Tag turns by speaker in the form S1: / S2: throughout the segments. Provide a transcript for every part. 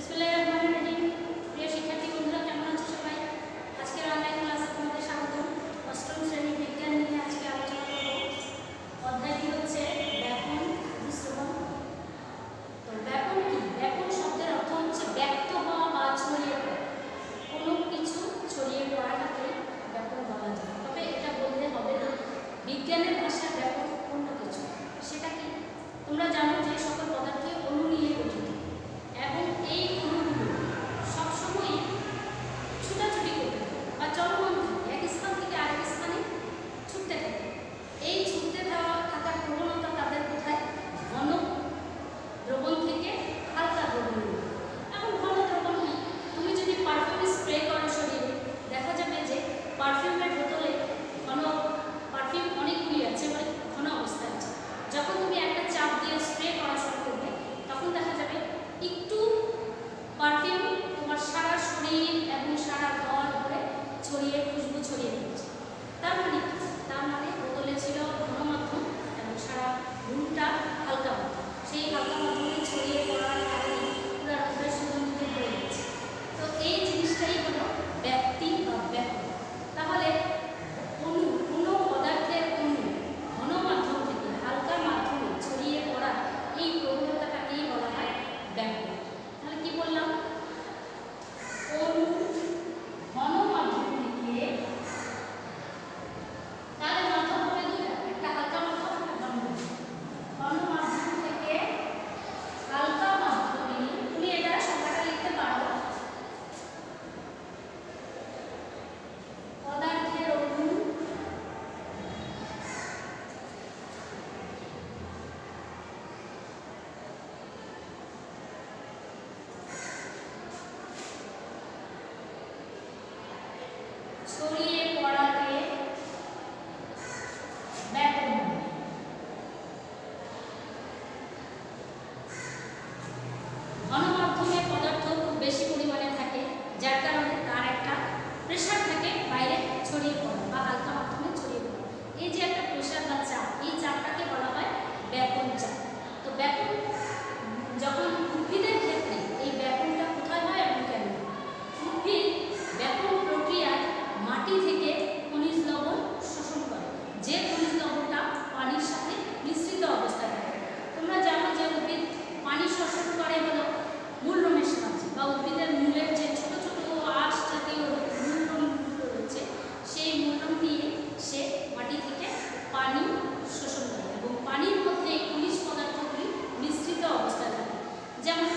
S1: বিসমিল্লাহিররহমানিররহিম। প্রিয় শিক্ষার্থী বন্ধুরা, কেমন আছো সবাই? আজকের অনলাইন ক্লাসে তোমাদের স্বাগত। অষ্টম শ্রেণী বিজ্ঞান নিয়ে আজকে আলোচনা করব। অধ্যায়টি হচ্ছে ব্যাপন বিশ্লেষণ। তো ব্যাপন কি? ব্যাপন শব্দের অর্থ হচ্ছে ব্যক্ত হওয়া বা ছড়িয়ে পড়া। কোনো কিছু ছড়িয়ে পড়াটাকে ব্যাপন বলা যায়। তবে এটা বলতে হবে না, বিজ্ঞানের ভাষায় ব্যাপন অন্য কিছু। সেটা কি? তোমরা জানো যে সকল পদার্থই অণু নিয়ে গঠিত এবং এই অণুগুলো সবসময় ছুটাছুটি করতে থাকে বা চলমান থাকে, এক স্থান থেকে আরেক স্থানে ছুটতে থাকে। এই ছুটতে থাকার প্রবণতা তাদের কোথায়? ঘন দ্রবণ থেকে হালকা দ্রবণে। এখন ঘন দ্রবণ তুমি যদি পারফিউম স্প্রে করো শরীরে, দেখা যাবে যে পারফিউমের বোতলে ঘন পারফিউম অনেকগুলি আছে, মানে ঘন অবস্থায় আছে। যখন তুমি একটা চাপ দিয়ে স্প্রে করা শুরু করবে, তখন দেখা যাবে একটু পারফিউম তোমার সারা শরীর এবং সারা ঘর ধরে ছড়িয়ে খুশবু ছড়িয়ে দিচ্ছে। তার মানে বোতলে ছিল ঘন মাধ্যম এবং সারা রুমটা হালকা মাধ্যম। সেই হালকা মাধ্যমে ছড়িয়ে পড়ার কারণে পুরো রুমের সুগন্ধিতে পড়ে গেছে। তো এই জিনিসটাই হলো ব্যক্তি বা ব্যাপন। তাহলে অণু, কোনো পদার্থের অণু ঘন মাধ্যম থেকে হালকা মাধ্যমে ছড়িয়ে পড়া এই প্রবণতাটাকেই বলা হয় ব্যাপন। তাহলে কি বললাম? অণু ঘন মাধ্যম থেকে, তাহলে মাধ্যম হবে দুইটা, একটা হালকা মাধ্যম, একটা ঘন মাধ্যম। ঘন মাধ্যম থেকে হালকা মাধ্যমে তুমি এটা সংখ্যাটা লিখতে পারো। পদার্থের অণু ছড়িয়ে পড়াকে ব্যাপন বলে। ঘন মাধ্যমে পদার্থ খুব বেশি পরিমাণে থাকে, যার কারণে তার একটা প্রেসার থাকে বাইরে ছড়িয়ে পড়া বা হালকা মাধ্যমে ছড়িয়ে পড়া। এই যে একটা প্রেসার বা চাপ, এই চাপটাকে বলা হয় ব্যাপন চাপ। তো ব্যাপন যখন উদ্ভিদের ক্ষেত্রে এই ব্যাপনটা কোথায় হয় এবং কেন? উদ্ভিদ ব্যাপন প্রক্রিয়ায় মাটি থেকে খনিজ লবণ শোষণ করে, যে খনিজ লবণটা পানির সাথে মিশ্রিত অবস্থায় থাকে। তোমরা জানো যে উদ্ভিদ পানি শোষণ করে হলো মূলরমের সাহায্যে, বা উদ্ভিদের মূলের যে ছোট ছোট আঁশ জাতীয় মূলরমগুলো রয়েছে, সেই মূলরম দিয়ে সে মাটি থেকে পানি শোষণ করে এবং পানির মধ্যে খনিজ পদার্থগুলি মিশ্রিত অবস্থায় থাকে। যেমন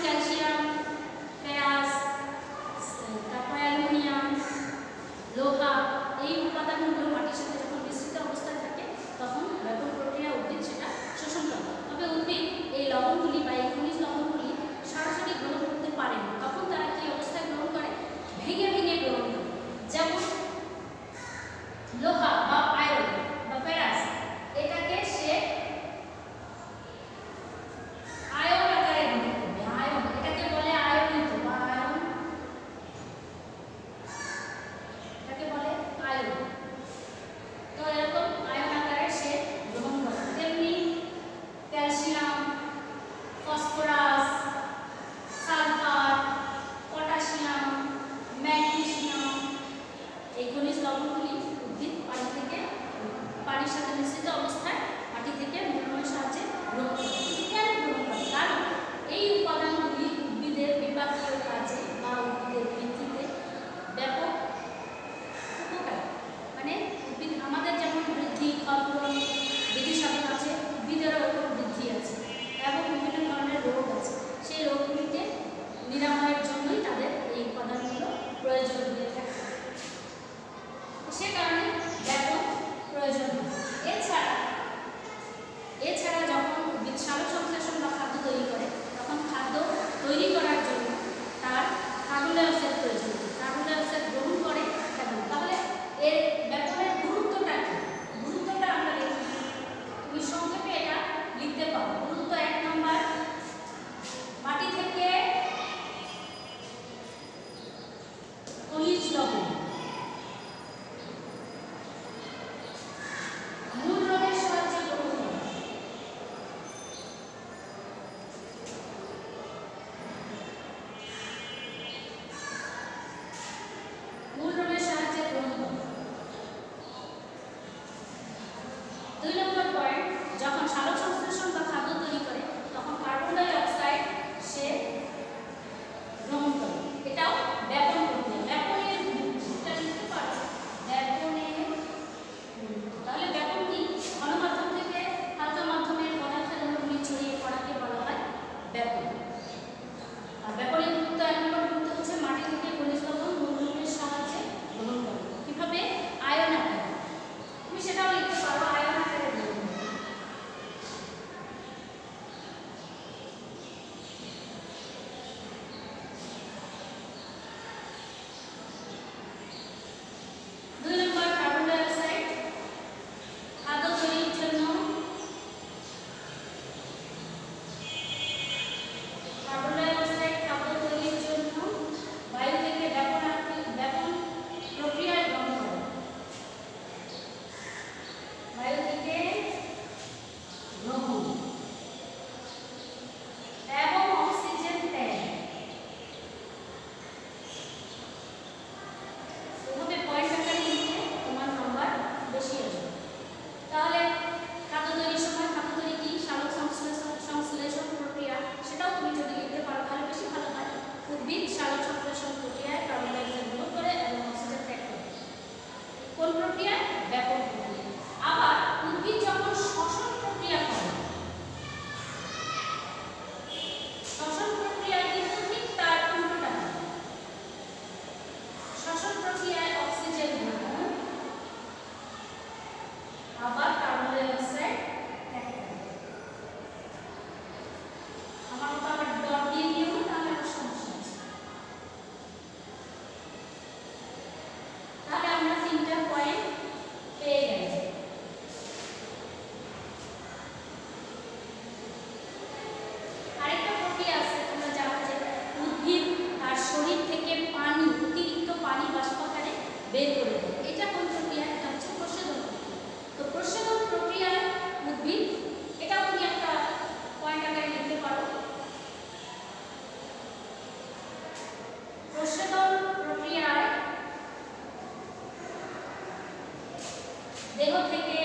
S1: থেকে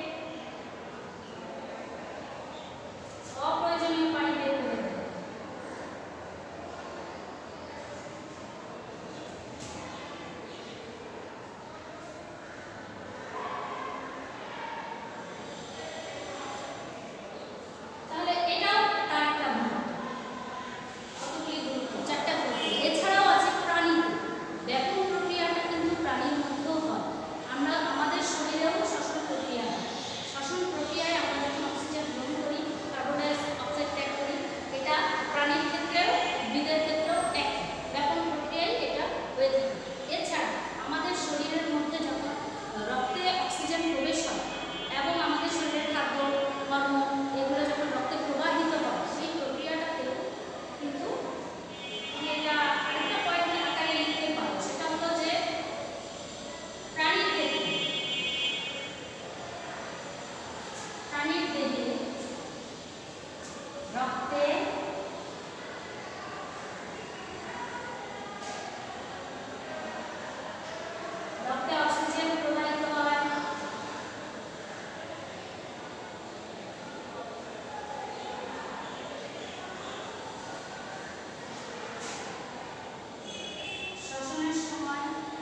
S1: অপ্রয়োজনীয় পানি বের করে দেয়। তাহলে এটাও তার একটা ভূমিকা। কতগুলি গুরুত্ব, চারটা গুরুত্ব। এছাড়াও আছে প্রাণীতে। ব্যাপন প্রক্রিয়াটা কিন্তু প্রাণীর মধ্যেও হয়। আমরা আমাদের শরীরেও শ্বসন প্রক্রিয়া হয়। শ্বসন প্রক্রিয়ায় আমরা যখন অক্সিজেন গ্রহণ করি, কার্বন ডাই অক্সাইড ত্যাগ করি, এটা প্রাণীর ক্ষেত্রেও উদ্ভিদের ক্ষেত্রেও এক ব্যাপন প্রক্রিয়ায় এটা হয়ে থাকে। এছাড়া আমাদের শরীরের মধ্যে যখন রক্তে অক্সিজেন প্রবেশ হয় এবং আমাদের শরীরের খাদ্য হরমোন এগুলো যখন রক্তে প্রবাহিত হয়, সেই প্রক্রিয়াটাতেও কিন্তু এটা আরেকটা পয়েন্ট আকারে লিখতে পারো। সেটা হলো যে প্রাণীর দেহে রক্তে অক্সিজেন প্রবাহিত হয়। শ্বসনের সময়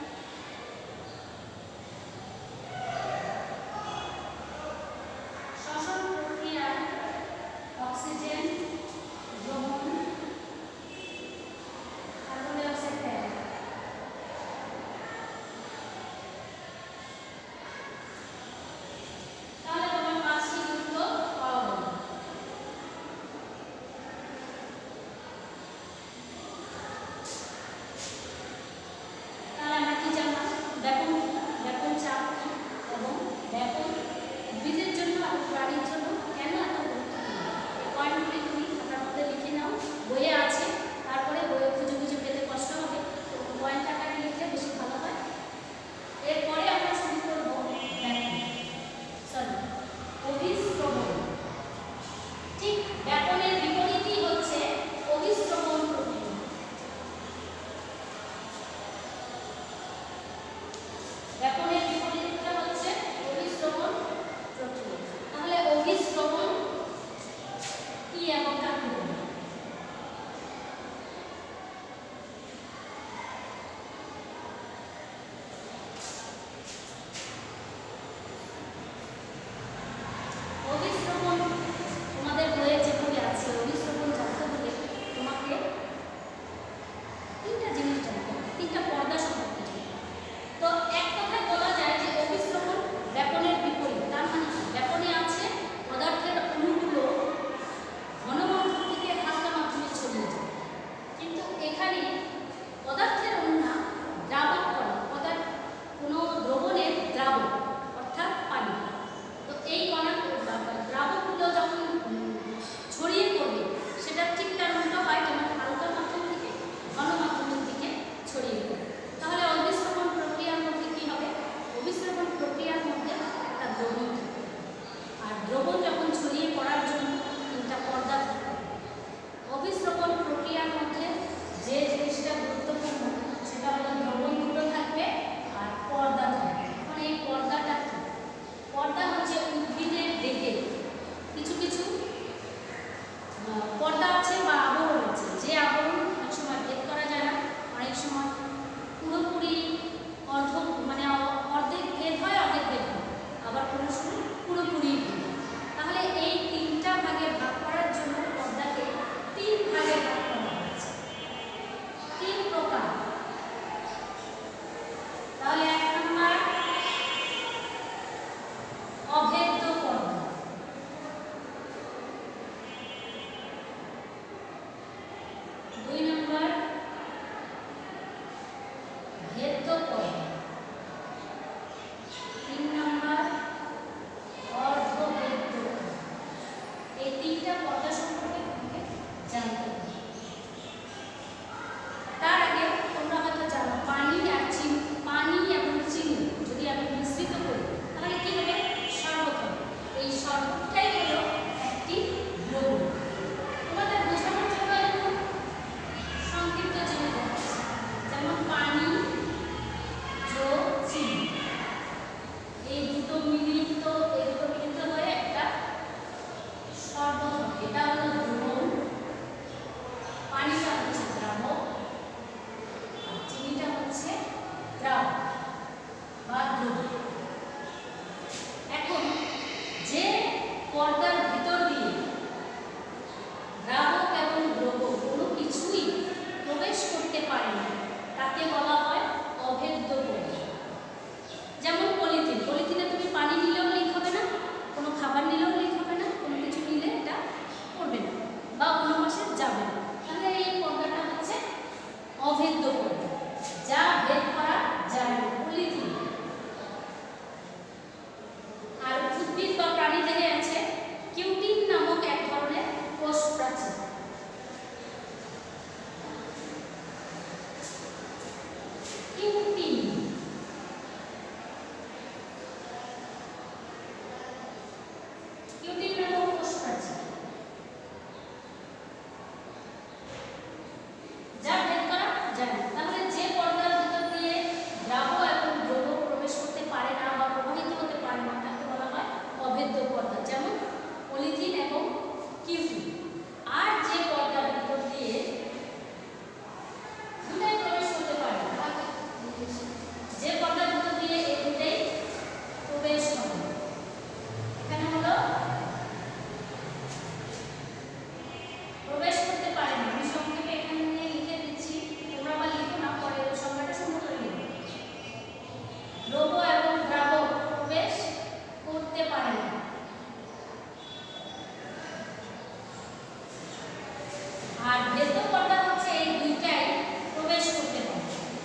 S1: শ্বসন প্রক্রিয়ায় অক্সিজেন গ্রহণ, কার্বন ডাই অক্সাইড ত্যাগ। তাহলে তোমার পাঁচটি গুরুত্ব পাওয়া গেল। তাহলে আমরা কি জানলাম? ব্যাপন চাপ কি এবং ব্যাপন উদ্ভিদের জন্য আর প্রাণীর জন্য কেন এত গুরুত্বপূর্ণ, এই পয়েন্টগুলি তুমি খাতার মধ্যে লিখে নাও। বইয়ে আছে, তারপরে বইয়ে খুঁজে খুঁজে পেতে কষ্ট হবে, তো পয়েন্ট আকারে লিখলে বেশি ভালো হয়। এরপরে আমরা শুরু করবো অভিস্রবণ। ঠিক ব্যাপনের বিপরীতই হচ্ছে অভিস্রবণ প্রক্রিয়া। ব্যাপনের বিপরীতটা হচ্ছে অভিস্রবণ প্রক্রিয়া। তাহলে কিউটিন। কিউটিন মানে কোষ প্রাচীর, যা ভেদ করা যায় না। তাহলে যে পর্দার ভিতর দিয়ে দ্রাব্য এবং দ্রব প্রবেশ করতে পারে না বা প্রবাহিত হতে পারে না তাকে বলা হয় অভেদ্য পর্দা, যেমন পলিথিন এবং কিউটিন। আর যে পর্দার ভিতর দিয়ে দুটাই প্রবেশ করতে পারে না, যে পর্দার ভিতর দিয়ে এই দুটাই প্রবেশ করে, এখানে হলো প্রবেশ করতে পারে না। আমি সংক্ষেপে এখানে নিয়ে লিখে দিচ্ছি, তোমরা আবার লিখো না, পরে সংজ্ঞাটা সুন্দর করে লিখো। দ্রব এবং দ্রাবক প্রবেশ করতে পারে না। আর ভেদ্য পর্দা হচ্ছে এই দুইটাই প্রবেশ করতে পারে।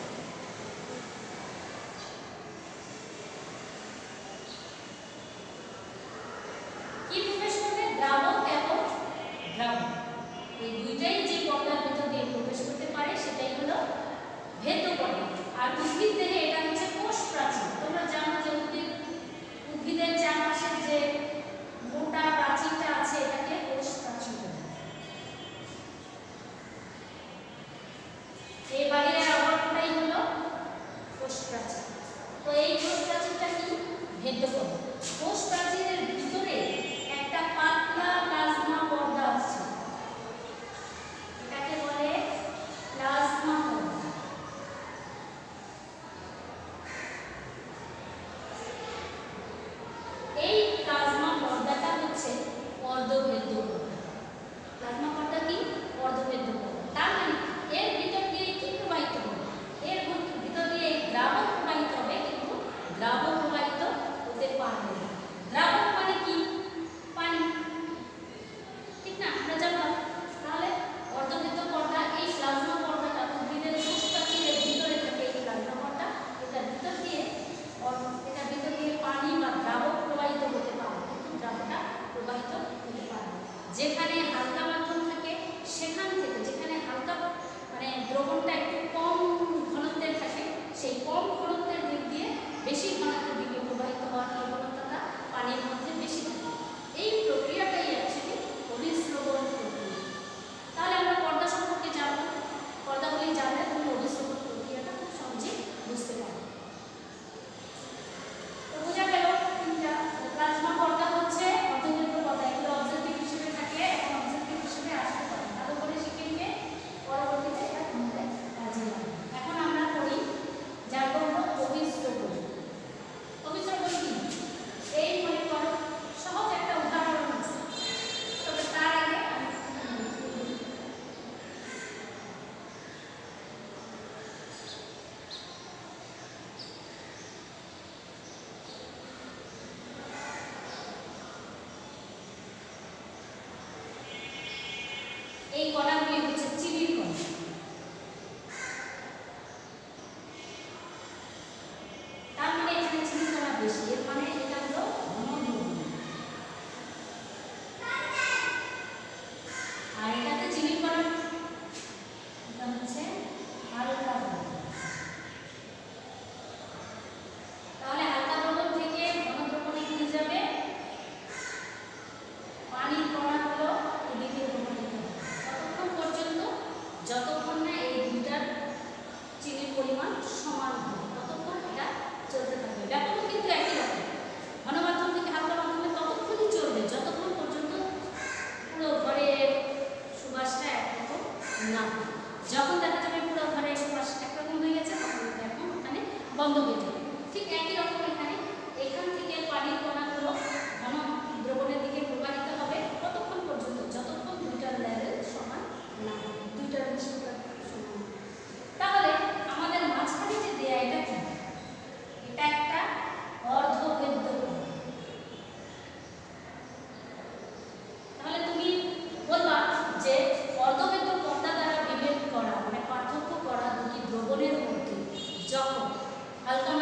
S1: কি প্রবেশ করবে? দ্রাবক এবং দ্রাবক, এই দুইটাই যে পর্দার ভিতর দিয়ে প্রবেশ করতে পারে সেটাই হলো ভেদ্য পর্দা। আর উদ্ভিদ দেহে এটা হচ্ছে কোষ প্রাচীর। তোমরা জানো যে উদ্ভিদের চারপাশের যে মোটা প্রাচীরটা আছে এটাকে কোষ প্রাচীর বলে। এই বাইরের আবরণটাই হলো কোষ প্রাচীর। তো এই কোষ প্রাচীরটা কি? ভেদ্য পর্দা। কোষ প্রাচীরের ভিতরে একটা পাতলা প্লাজমা পর্দা আছে, এটাকে বলে প্লাজমা পর্দা। এই প্লাজমা পর্দাটা হচ্ছে অর্ধভেদ্য পর্দা। প্লাজমা পর্দা কি? অর্ধভেদ্য পর্দা। তার মানে এর ভিতর দিয়ে কি প্রবাহিত হবে? এর ভিতর দিয়ে দ্রাবক প্রবাহিত হবে, কিন্তু দ্রাবক প্রবাহিত হতে পারবে না। দ্রাবক মানে কি? পানি, ঠিক না? আমরা জানলাম। তাহলে অর্ধভেদ্য পর্দা, এই প্লাজমা পর্দাটা উদ্ভিদের কোষ প্রাচীরের ভিতরে থাকে। এই প্লাজমা পর্দা এটার ভিতর দিয়ে পানি বা দ্রাবক প্রবাহিত হতে পারে, কিন্তু দ্রাবকটা প্রবাহিত হতে পারে। যেখানে হালকা মাধ্যম থাকে সেখান থেকে, যেখানে হালকা মানে দ্রবণটা একটু কম ঘনত্বের থাকে, সেই কম ঘনত্বের দিক দিয়ে বেশি ঘনত্বের দিকে প্রবাহিত হওয়ার প্রবণতাটা পানির মধ্যে বেশি থাকে। এই প্রক্রিয়াটাই অ্যাকচুয়ালি অভিস্রবণ প্রক্রিয়া। তাহলে আমরা পর্দা সম্পর্কে জানবো। পর্দাগুলি জানলে তুমি অভিস্রবণ প্রক্রিয়াটা খুব সহজেই বুঝতে পারবে। তো বোঝা গেল তিনটা। প্লাজমা পর্দা হচ্ছে অর্ধভেদ্য পর্দা, এগুলো অবজেক্টিভ হিসেবে থাকে এবং অবজেক্টিভ হিসেবে আসতে পারে। ভালো করে শিখে নিয়ে পরবর্তীতে এটা তোমাদের কাজে লাগবে। এখন আমরা করি জানবো হলো অভিস্রবণ। অভিস্রবণ কি? এই মনে করো সহজ একটা উদাহরণ আছে, তবে তার আগে আমি এই কণাগুলি হচ্ছে চিনির কণা। তার মানে এখানে চিনির কণা বেশি, এর মানে এটা হলো ঘন দ্রবণ। আর এটাতে চিনির কণা এটা হচ্ছে হালকা দ্রবণ। তাহলে হালকা দ্রবণ থেকে ঘন দ্রবণে কি যাবে? পানির কণাগুলো এদিকে প্রবাহিত হবে। ততক্ষণ পর্যন্ত যতক্ষণ না এই দুইটার চিনির পরিমাণ সমান হবে ততক্ষণ এটা চলতে থাকবে। ব্যাপারটা কিন্তু একই রকম। ঘন মাধ্যম থেকে হালকা মাধ্যমে ততক্ষণই চলবে যতক্ষণ পর্যন্ত পুরো ঘরের সুবাসটা একরকম না হয়। যখন দেখা যাবে পুরো ঘরের সুবাস একরকম হয়ে গেছে তখন এখন ওখানে বন্ধ হয়ে যাবে। ঠিক একই রকম এখানে এখান থেকে পানির কণাগুলো ঘন দ্রবণের দিকে প্রবাহিত হবে ততক্ষণ পর্যন্ত যতক্ষণ দুইটার লেভেল সমান না হবে, দুইটার উষ্ণতা সমান। তাহলে আমাদের মাঝখানে যে দেয়া এটা কি? এটা একটা অর্ধভেদ্য পর্দা। তাহলে তুমি বলবা যে অর্ধভেদ্য পর্দা দ্বারা বিভেদ করা মানে পার্থক্য করা দুটি দ্রবণের মধ্যে যখন হালকা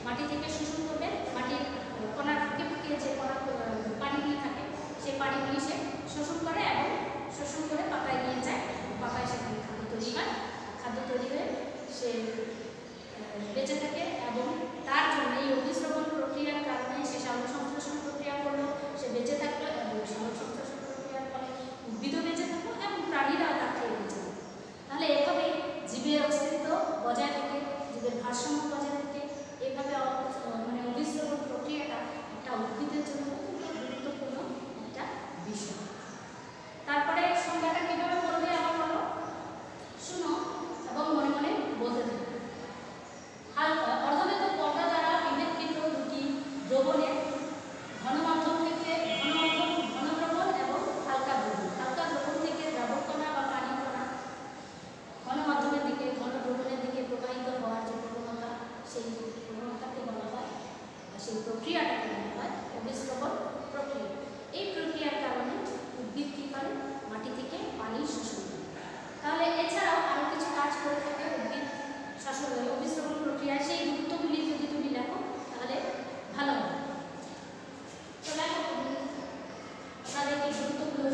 S1: মাটি থেকে শোষণ করবে, মাটির কণার ফাঁকে ফাঁকে যে পানিগুলি থাকে সেই পানিগুলি সে শোষণ করে এবং শোষণ করে পাতায় নিয়ে যায়, পাতায় সেখানে খাদ্য তৈরি হয়, খাদ্য তৈরি হয়ে সে বেঁচে থাকে এবং তার জন্য এই অভিস্রবণ প্রক্রিয়ার কারণে সে সালোক সংশ্লেষণ প্রক্রিয়া করলো, সে বেঁচে থাকলো এবং সালোক সংশ্লেষণ প্রক্রিয়ার ফলে উদ্ভিদও বেঁচে থাকলো এবং প্রাণীরাও তার খেয়ে বেঁচে থাকলো। তাহলে এভাবে জীবের অস্তিত্ব বজায় থাকে, জীবের ভারসাম্য বজায় থাকে। এভাবে মানে অভিস্রবণ প্রক্রিয়াটা একটা উদ্ভিদের জন্য গুরুত্বপূর্ণ একটা বিষয়। তারপরে সংজ্ঞাটা কিভাবে বলবে আবার বলো, শুনো এবং মনে মনে বলতে থাকো। অর্ধবেদ পর্দা দ্বারা বিভেদকৃত দুটি দ্রবণের ঘনমাধ্যম থেকে ঘনদ্রবণ এবং হালকা দ্রবণ। হালকা দ্রবণ থেকে দ্রাবক কণা বা পানি কণা ঘনমাধ্যমের দিকে ঘন দ্রবণের দিকে প্রবাহিত হওয়ার যে প্রবণতা, সেই প্রবণতাকে বলা হয় বা সেই প্রক্রিয়াটাকে বলা হয় অভিস্রবণ প্রক্রিয়া। এই প্রক্রিয়ার কারণে উদ্ভিদ কী করে, মাটি থেকে পানি শোষণ করে। তাহলে এছাড়াও আরও কিছু কাজ করে থাকে উদ্ভিদ অভিস্রবণ প্রক্রিয়ায়, সেই গুরুত্বগুলি যদি তুমি লেখো তাহলে ভালো হবে। তো লেখো তাদের এই গুরুত্বগুলো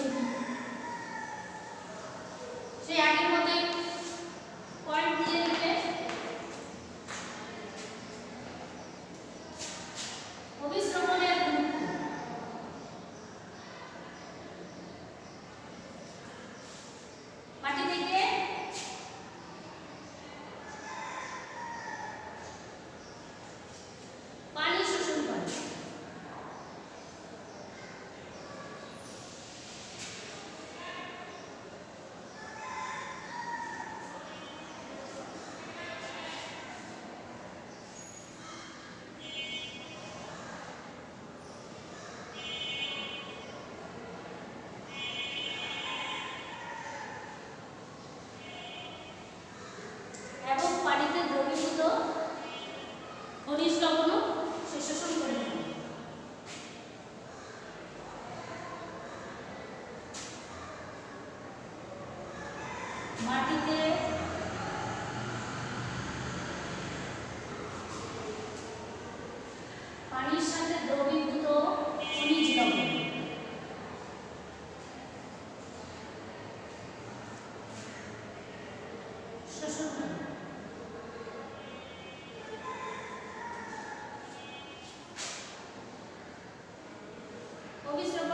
S1: সেই আগের মতোই পয়েন্ট দিয়ে লিখবে। অভিস্রবণের গুরুত্ব, মাটি থেকে পানি শোষণ করে। এবং পানিতে দ্রবীভূত খনিজ লবণও সে শোষণ করে থাকে। মাটিতে পানির সাথে দ্রবীভূত খনিজ লবণ শোষণ করে। অভিস্রবণ